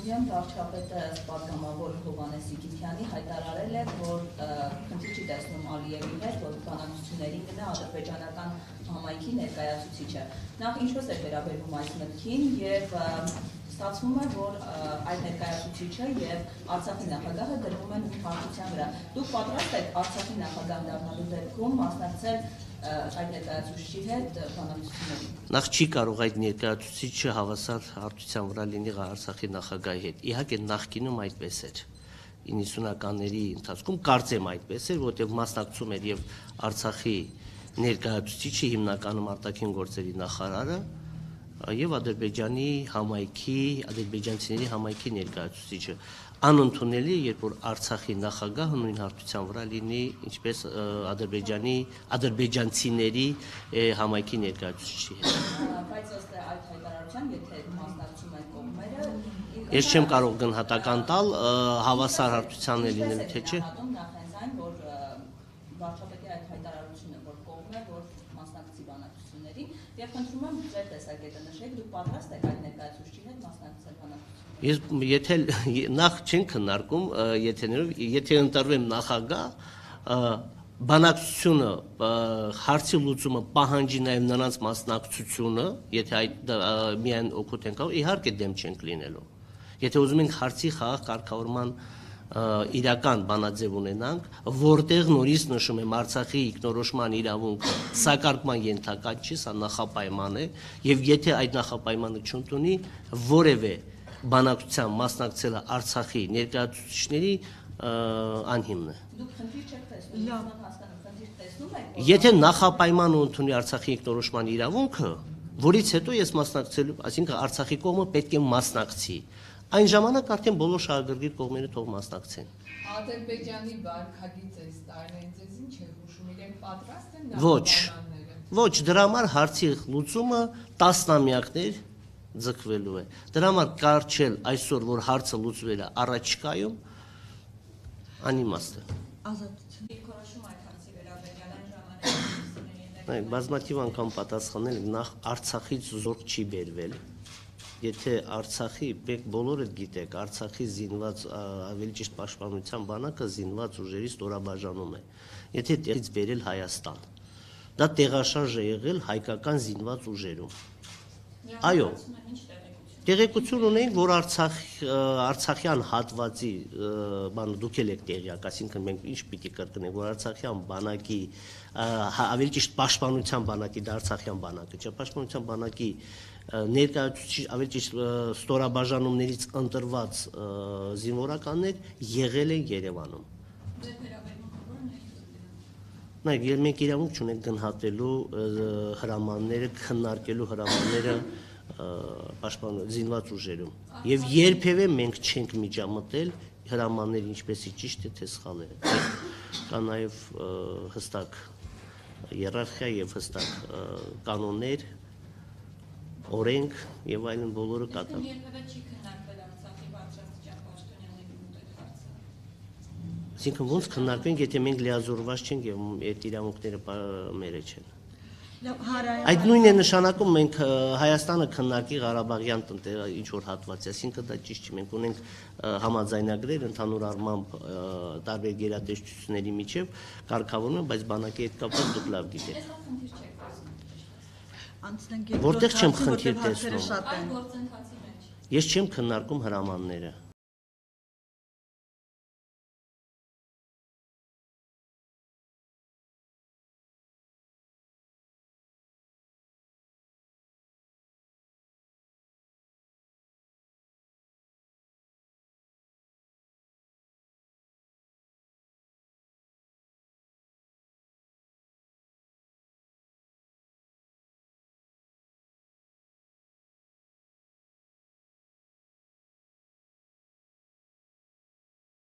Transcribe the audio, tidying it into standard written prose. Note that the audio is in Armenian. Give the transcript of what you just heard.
Գյումրիան վարչապետը պատգամավոր Հովհաննես Սիգիթյանի հայտարարել է, որ խնդիր չի տեսնում Ալիևի հետ, որ բանակցություններին գնա ադրբեջանական համայնքի ներկայացուցիչը։ Նախ ինչպես է վերաբերվում այս մտքին եւ ստացվում է, որ այդ ներկայացուցիչը եւ Արցախի նախագահը դրվում են հարթության վրա։ Դուք պատրաստ եք Արցախի նախագահ դառնալու դեպքում մասնակցել այդ ներկայացուցիչի հետ բանակցություններին։ Նախ չի կարող այդ ներկայացուցիչը հավասար հարթության վրա լինի Արցախի նախագահի հետ։ Իհարկե նախկինում այդպես էր։ 90-ականների ընթացքում կարծեմ այդպես էր, որտեղ մասնակցում էր եւ Արցախի ներկայացուցիչը հիմնականում արտաքին գործերի նախարարը եւ Ադրբեջանի համայնքի, ադրբեջանցիների համայնքի ներկայացուցիչը։ Անընդունելի է, երբ որ Արցախի նախագահը նույն հարթության վրա լինի, ինչպես ադրբեջանցիների համայնքի ներկայացուցիչի հետ։ Բայց ըստ այդ հայտարարության, եթե մասնակցում են կողմերը, ես չեմ կարող գնահատական տալ հավասար հարթության է լինելու, թե չէ։ Նախ հենց այն, որ վարչապետի այդ հայտարարությունը, որ կողմ է, որ մասնակցի բանակցություններին, եւ խնդրում եմ ձեր տեսակետը նշեք, դուք պատրաստ եք այդ ներկայացուցիչի հետ մասնակցել բանակցություններին։ Ես եթե նախ չեն քննարկում եթե ընտրվեմ նախագահ, բանակցությունը հարցի լուծումը պահանջի նաև նրանց մասնակցությունը, եթե այդ միայն օգուտ են կարող, իհարկե դեմ չենք լինելու։ Եթե ուզում ենք հարցի խաղաղ կարգավորման իրական բանաձև ունենանք, որտեղ նորից նշում եմ Արցախի ինքնորոշման իրավունքը սակարկման ենթակա չի, սա նախապայման է, եւ եթե այդ նախապայմանը չընդունի, որևէ բանակցության մասնակցելը Արցախի ներկայացուցիչների անհիմն է։ Դուք խնդիր չեք տեսնում, հասկանում, խնդիր տեսնում եք։ Եթե նախապայմանը ընդունի Արցախի ինքնորոշման իրավունքը, որից հետո ես մասնակցելու, այսինքն Արցախի կողմը պետք է մասնակցի։ Այն ժամանակ արդեն բոլոր շահագրգիռ կողմերը թող մասնակցեն։ Ադրբեջանի վարքագիծ այս տարին ձեզ ինչ է հուշում, իրենք պատրաստ են Ոչ, դրա համար հարցի լուծումը տասնամյակներ ձգվելու է։ Դրա համար կարճել այսօր, որ հարցը լուծվել է առաջիկայում, անիմաստ է։ Ազատություն։ Դիրքորոշում այդ հարցի վերաբերյալ այն ժամանակ բազմաթիվ անգամ պատասխանել նախ Արցախից զորք չի բերվել։ Եթե Արցախի, բոլորը գիտեք, Արցախի զինված, ավելի ճիշտ պաշտպանության բանակը զինված ուժերի ստորաբաժանում է։ Եթե տեղից բերել Հայաստան, դա տեղաշարժ է եղել հայկական զինված ուժերում։ Այո, տեղեկություն ունենք, որ Արցախյան հատվածի բանը դուք եք տեղյակ, այսինքն մենք ինչ պիտի կրկնենք, որ Արցախյան բանակի, ավելի ճիշտ պաշտպանության բանակի, դա Արցախյան բանակը չէ, պաշտպանության բանակի ներկայացուցիչ, ավելի ճիշտ ստորաբաժանումներից ընտրված զինվորականներ եղել են Երևանում։ Նայեք, մենք իրավունք չունենք գնահատելու հրամանները, քննարկելու հրամանները զինված ուժերում։ Եվ երբևէ մենք չենք միջամտել հրամաններ ինչպեսի ճիշտ է, թե սխալ է։ Կա նաև հստակ հիերարխիա եւ հստակ կանոններ, օրենք եւ այլն բոլորը կատարվում։ Երբևէ չի քննարկվել Արցախի բարձրաստիճան պաշտոնյաների մոտ այդ հարցը։ Այսինքն ոնց քննարկենք, եթե մենք լիազորված չենք եւ այդ իրավունքները մերը չեն։ Այդ նույնն է նշանակում մենք Հայաստանը քննարկի Ղարաբաղյան ինչ որ հատված, այսինքն դա ճիշտ չի, մենք ունենք համաձայնագրեր ընդհանուր առմամբ տարբեր գերատեսչությունների միջև կարգավորվում, բայց բանակի հետ կապված դուք լավ գիտեք։ Որտեղ չեմ խնդիր տեսնում։ Այդ գործընթացի մեջ։ Ես չեմ քննարկում հրամանները։